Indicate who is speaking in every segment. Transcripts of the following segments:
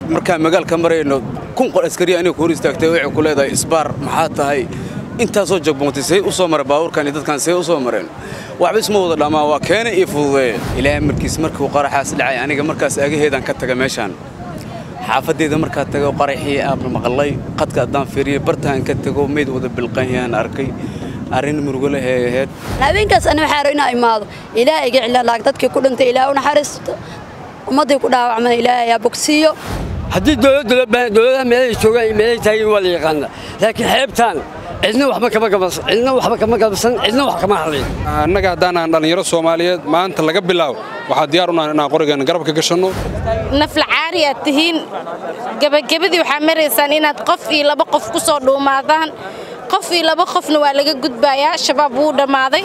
Speaker 1: marka magaalka marayno kun qol askari aniga ku hor istaagtay waxay ku leedahay isbaar maxaa tahay inta soo jaboontay u soo maray baaburkan dadkan say u soo mareen waxba isma wada dhamaa waa keenay iyo fududeey ilaahay markiis markuu qaraxaas dhacay aniga markaas agaheedan ka taga meeshan xaafadeeda marka tago qaraxii aab maqlay qadka adaan fiiriyay bartaan ka tago meed wada bilqayaan arkay arin murugo leh heed
Speaker 2: habeenkaas ana waxaan inaa imaado ilaahay iga cilaa laag dadkii ku dhintay ilaahay u naxariisto ummadii ku dhaawacmay ilaahay ya bogsiyo
Speaker 3: haddii dawladda meelay joogaan meelay taagin waa la yaqaana laakiin xeebtaan cidna waxba kama gabsan cidna wax kama hadlin
Speaker 4: annaga haddaan dhalinyaro Soomaaliyeed maanta laga bilaabo waxa diyaar u nahay inaan qorigeena garabka gashanno
Speaker 5: nafla caariya tihiin gabagabadii waxa mareysaan inaad qof iyo laba qof ku soo dhuumaadaan qof iyo laba qofna waa laga gudbayaa shabaab wuu dhamaaday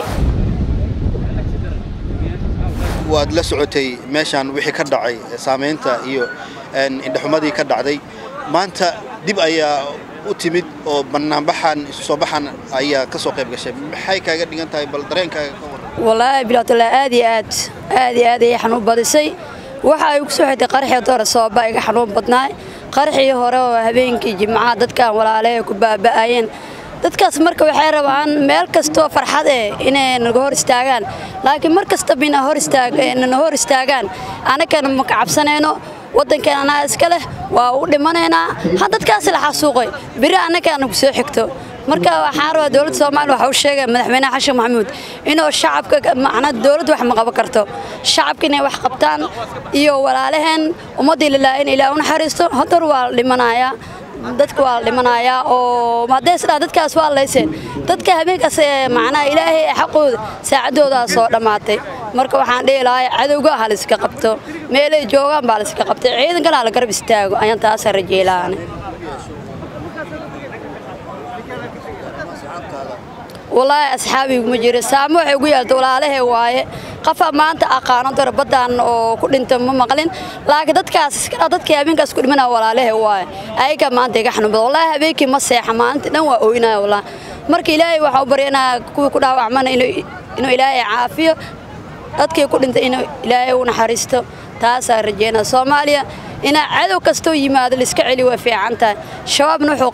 Speaker 6: waad la socotay meeshan wixii ka dhacay saameynta iyo indhaxumadii ka dhacday maanta dib ayaa u timid oo barnaamijkan soo baxan ayaa ka soo qayb gashay maxay kaaga dhigan tahay bal dareenkaaga ka waran
Speaker 2: wallahi bilaatala aad ay xanuun badisay waxa ay ku soo xigtay qaraxii hore soo baaga xanuun badnaay qaraxii hore oo habeenkii jimcaha dadkan walaalahay ku baaba'ayeen dadkaas marka waxay rabaan meel kasto farxad inay naga hor istaagaan laakiin markasta bina hor istaagaan anagana ma ka cabsanayno wadankeena iska leh waa u dhimaneena dadkaas la xasuuqay biri anagana ku soo xigto marka waxaan rabaa dawladda Soomaaliya waxa uu sheegay madaxweynaha Xashan Maxamuud inuu shacabka macna dawladdu wax ma qaban karto shacabka inay wax qabtaan iyo walaalaheen ummadii ilaahay u naxariisto hadar waa dhimanaya dadku waa dhimanaya oo maadaysna dadkaas waa leyseen dadka habeenkaas macna ilaahay xaqooda saacadooda soo dhamaatay marka waxaan dheelahay cadawga hal iska qabto meelay joogan baa la iska qabtay ciidanka la garab istaago ayaan taas rajeelaan والله أصحابي مجري سامو حيقول يالت ولا عليه واي قفا ما أنت أقارن ترى بدان أو كل أنت ممقلين لكن دتكاس دتك يبين كاس كل منا ولا عليه واي أي كمان تيجحنا والله هبيك مسيح ما أنت نوع وينا والله مرك إلهي وحبرينا كل عمنا إنه إلهي عافية دتك كل أنت إنه إلهي ونحرسته تاسع رجينا Soomaaliya ina cadow kasto yimaado la iska celi waa fiicanta shabaab wuxuu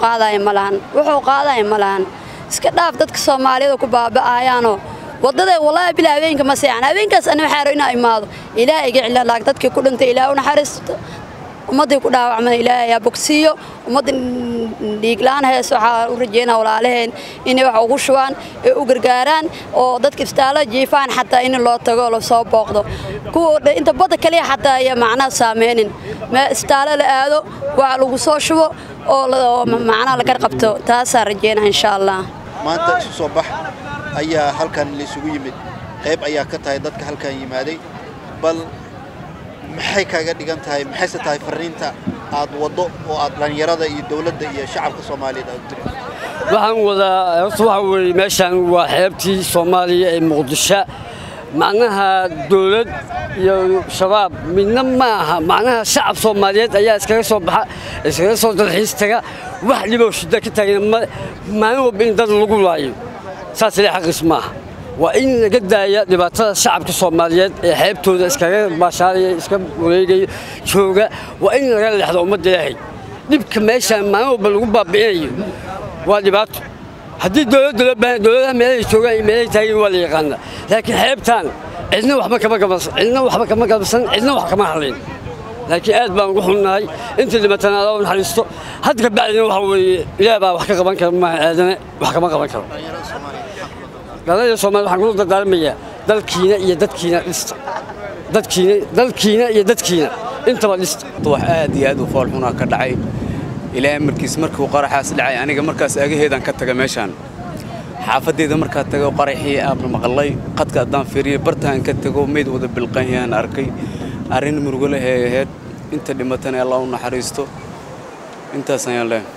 Speaker 2: qaadaay malahan iska dhaaf dadka Soomaaliyeed ku baaba'ayaan wadada wallahi bila habeenka ma seexan habeenkaas ana waxaan inaa imaado ilaahay iga cilaa laag dadkii ku dhintay ilaahay u naxariisto ummadii ku dhaawacmay ilaahay ya bogsiyo ummadin dhiiglaan hees waxa u rajeynaa walaalaheen inay wax ugu shubaan ee u gargaaraan oo dadka istaala jiifaan xataa in loo tago la soo booqdo kuwa inta bada kaliya xataa ay macna saameenin ma istaala la aado wax lagu soo shubo oo macna la gar qabto taas rajeynaa insha Allah
Speaker 6: maanta isu soo bax ayaa halkan la isugu yimid qayb ayaa ka tahay dadka halkan yimaaday bal maxay kaaga dhigan tahay maxay tahay fariinta aad wado oo aad dhalinyarada iyo dawladda iyo shacabka Soomaaliyeed aad dirto
Speaker 3: waxaan wadaa waxa weey meeshan waa xeebtii Soomaaliya ee Muqdisho macnaha dawlad iyo shabaab midna ma aha macnaha shacab Soomaaliyeed ayaa iskaga soo dalxiis taga wax libo shida ka tagin maalin walba in dad lagu laayo saas ilaa xaqis maaha waa in laga daaya dhibaatada shacabka Soomaaliyeed ee xeebtooda iskaga baashaaraya iska wareegay jooga waa in laga leexdo ummadda Ilaahay dibka meesha maalin walba lagu baabi'inayo waa dhibaato haddii dawladda meelay joogaan meelay taagin waa la yaqaana laakiin xeebtaan cidna waxba kama gabsan cidna wax kama hadlin laakiin aad baan ugu xunnahay inta dhimatana Allah naxariisto hadda bacdina waxa weeye Ilaahay baa wax ka qaban kara ma aadana wax kama qaban karo dhalinyarada Soomaaliyeed waxaan ku dardaarmayaa dalkiina iyo dadkiina intaba dhista
Speaker 1: wax aad iyo aad u fool xunaa ka dhacay ilaahay markiis markuu qaraxaas dhacay aniga markaas agaheedan ka taga meeshan xaafadeeda marka tago qaraxii aab maqlay qadka adaan fiiriyay bartaan ka tago meed wada bilqayaan arkay arin murugo leh heed inta dhimatana Allah u naxariisto intaas ayaan leeyahay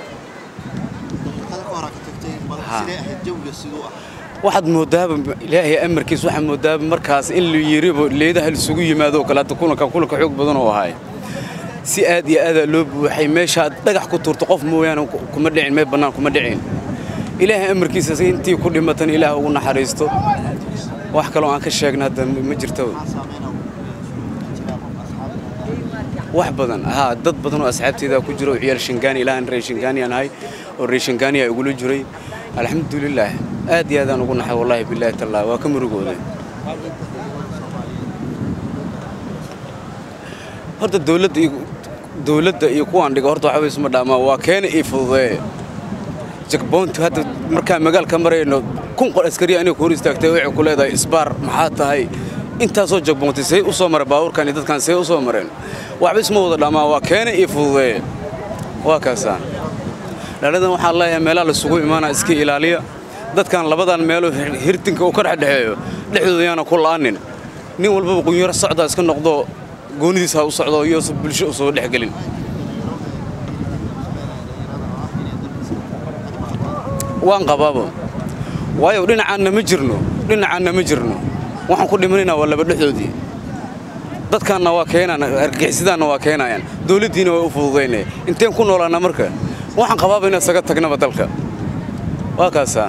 Speaker 1: waxaad moodaa ilaahay amarkiis waxa moodaa markaas in la yiribo leedaha isugu yimaado kala kulanka xoog badan oo ahay si aad iyo aad loo buuxay meesha dhagax ku turto qof mooyaan kuma dhicin meel banaan kuma dhicin ilaahay amarkiisa intii ku dhimatan ilaahay ugu naxariisto wax kale oo aan ka sheegna hadda ma jirto wax badan dad badan oo asxaabteeda ku jiro ciyaal Shingaani ilaahan reer Shingaani aan ahay oo reer Shingaani ay ugu jiray alxamdulillah aad iyo aad aan ugu naxay wallahi billahi taala waa ka murugooday horta dawladda iyo kuwaan dhigo horta waxa weeyso ma dhaama waa keen iyo fududee jagboontu hadda marka magaalka marayno kun qol askari inay ku hor istaagtay waxay ku leedahay isbaar maxaa tahay inta soo jagboontii say u soo maray baawurkan iyo dadkan say u soo mareen waxba isma wada dhaama waa keen iyo fududee waa kaasaan dhalidan waxa la yahay meelaha la sugu imaana iska ilaaliya dadkan labadan meelo hirtinka oo ka dhaxeeyo dhexdooda yana ku laanin nin walba qunyar socda iska noqdo goonidiisa u socdo iyo bulsho soo dhaxgalin waan qabaabo waayo dhinacaana ma jirno waxaan ku dhimanayna waa laba dhexdoodii dadkana waa keenan argagixisadaana waa keenayaan dawladdiina way u fududeynay inteen ku noolaana marka waxaan qabaabo inaan saga tagnaba dalka waa kaasaan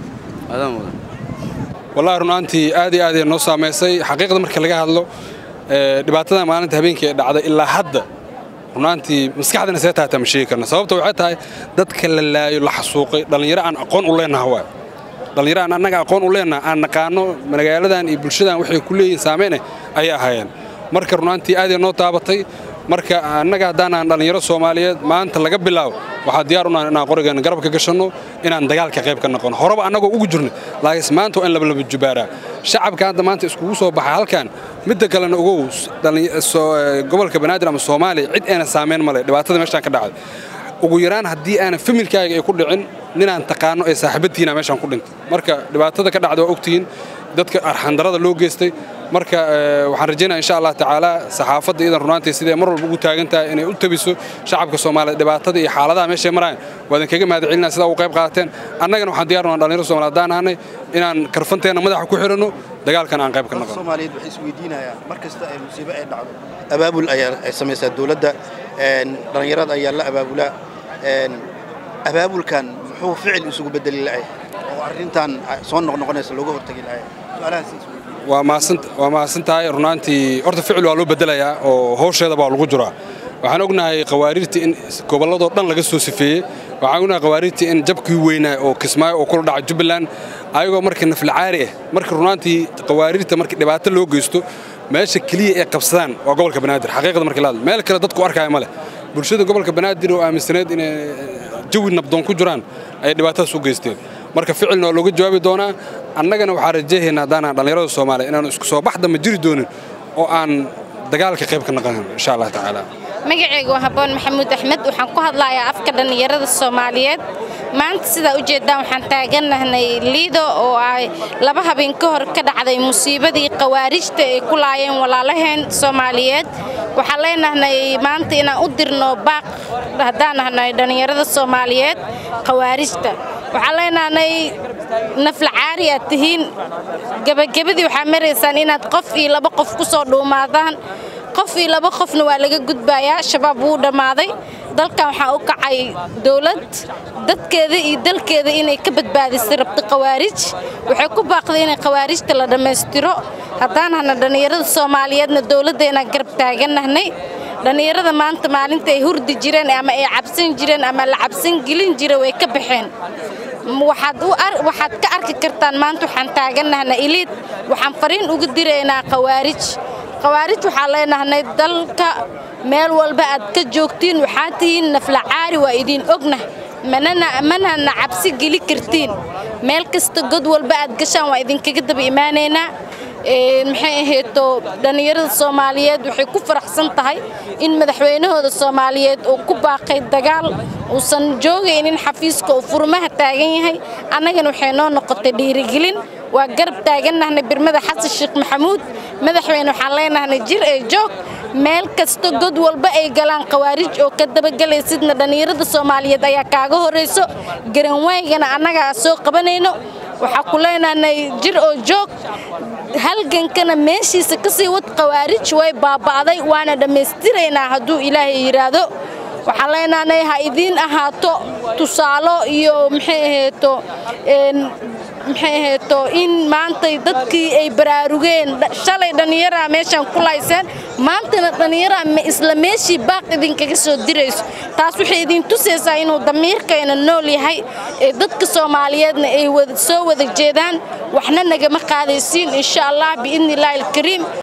Speaker 4: wallahi runtii aad iyo aad noo saameysay xaqiiqda marka laga hadlo dhibaatada maalinta habeenkii ee dhacday ilaa hadda runtii maskaxdana see taata ma sheegi karna sababta waxay tahay dadka la laayo la xasuuqay dhalinyaro aan aqoon u leenahay waa dhalinyaro aan annaga aqoon u leenahay aan naqaano magaaladan iyo bulshadan waxay ku leeyihiin saameyn ay ahaayeen marka runtii aad noo taabatay marka annaga hadaan dhalinyaro Soomaaliyeed maanta laga bilaabo waxa diyaar u nahay inaan qorigan garabka gashano inaan dagaalka qayb ka noqono horaba anagoo ugu jirnay laakiin maanta waa in laba jubaara shacabka hadda maanta isku soo baxay halkan midda kalena ugu gobolka Banaadir ama Soomaaliya cid aan saameyn male dhibaatada meeshan ka dhacday ugu yaraan hadii aan familkaaga ay ku dhicin ninaan taqaano ay saaxiibadiina meeshan ku dhintay marka dhibaatada ka dhacday waa ogtiin dadka arxandarada loo geystay marka waxaan rajaynayaa insha Allah taala saxaafadda idan runtii sidee mar walba ugu taagan tahay inay u tabiso shacabka Soomaaliyeed dhibaatada iyo xaaladaha meesha maraan wadan kaga mahadcelinaa sida uu qayb qaateen annagana waxaan diyaar u nahay dhalinyaro Soomaaliyeed aanahay inaan karfanteena madaxa ku xirano dagaalkan aan qayb ka noqono
Speaker 6: Soomaaliyeed waxay isweydiinayaan markasta ay musiibo ay dhacdo abaabul ay sameeysaa dawladda dhalinyarada ayaa la abaabula abaabulkan muxuu ficil isugu bedeli lahayd oo arrintan soo noqonaysa looga hortagi lahayd su'aalahaas
Speaker 4: waa maasantahay runtii horta ficil waa loo bedelayaa oo hawsheeda baa lagu jiraa waxaan ognahay qawaariirtii in gobolladoo dhan laga soo sifeeyay waxaan ognahay qawaariirtii in jabkii weynaa oo Kismaayo oo kula dhacay Jubbaland ayagoo markii nafl caari ah markii runtii qawaariirta markii dhibaato loo geysto meesha kaliya ay qabsadaan waa gobolka Banaadir xaqiiqada markii la hadlo meel kale dadku arkay ma leh bulshada gobolka Banaadir oo aaminsaneed in jawi nabdoon ku jiraan ay dhibaato soo geysteen marka ficilna looga jawaabi doonaa annagana waxaan rajaynaynaa hadaan dhalinyarada Soomaaliyeed inaan isku soo baxda ma jiri doonin oo aan dagaalka qayb ka noqono insha Allah taala
Speaker 5: magacaygu waa Haboon Maxamuud Axmed waxaan ku hadlayaa afka dhalinyarada Soomaaliyeed maanta sida u jeedaan waxaan taaganahay Liido oo ay laba habeen ka hor ka dhacday musiibadii qawaarijta ay ku laayeen walaalaheen Soomaaliyeed waxaan leenahay maanta inaan u dirno baaq hadaan nahay dhalinyarada Soomaaliyeed qawaarijta waxaan leenahay nafl caari ah tihiin gabagabadii waxaa maraysaan inaad qof iyo laba qof ku soo dhuumaadaan qof iyo laba qofna waa laga gudbayaa shabaab wuu dhamaaday dalkan waxaa u kacay dawlad dadkeeda iyo dalkeeda inay ka badbaadisay rabta qawaarij waxay ku baaqday inay qawaarijta la dhameystiro haddaan hana dhalinyarada Soomaaliyeedna dawladeena garab taaganahay dhalinyarada maanta maalinta ay hurdi jireen ama ay cabsan jireen ama la cabsan gelin jiray way ka baxeen waxaad ka arki kartaan maanta waxaan taaganahay Iliid waxaan fariin ugu direynaa qawaarij waxaa leenahay dalka meel walba aad ka joogtiin waxaa tihiin nafla caari waa idin ognahay manana cabsi geli kartiin meel kasta god walba aad gashaan waa idinkaga daba imaanaynaa maxay ahaydoo dhalinyarada Soomaaliyeed waxay ku faraxsan tahay in madaxweynahooda Soomaaliyeed uu ku baaqay dagaal uusan joogaynin xafiiska uu furmaha taagan yahay annagana waxay noo noqotay dhiirigelin waa garab taaganahay birmada Xasan Sheekh Maxamuud madaxweyne waxaan leenahay jir ee joog meel kasta god walba ay galaan qawaarij oo ka daba galaysidna dhalinyarada Soomaaliyeed ayaa kaaga horeyso garanwaygana annaga soo qabanayno waxa ku leenahay jir oo joog halgankana meeshiisa ka sii wad qawaarij way baabaaday waana dhameystiraynaa hadduu Ilaahay yiraahdo waxaan leenahay ha idin ahaato tusaalo iyo maxay ahayd maxay ahayd in maanta dadkii ay baraarugeen shalay dhalinyaro meeshan ku layseen maantana dhalinyaro ma isla meeshii baaq idinkaga soo dirayso taas waxay idin tusaysaa inuu damiirkeena nool yahay ee dadka Soomaaliyeedna ay soo wada jeedaan waxna naga ma qaadaysiin insha Allah biidnillaahi alkariim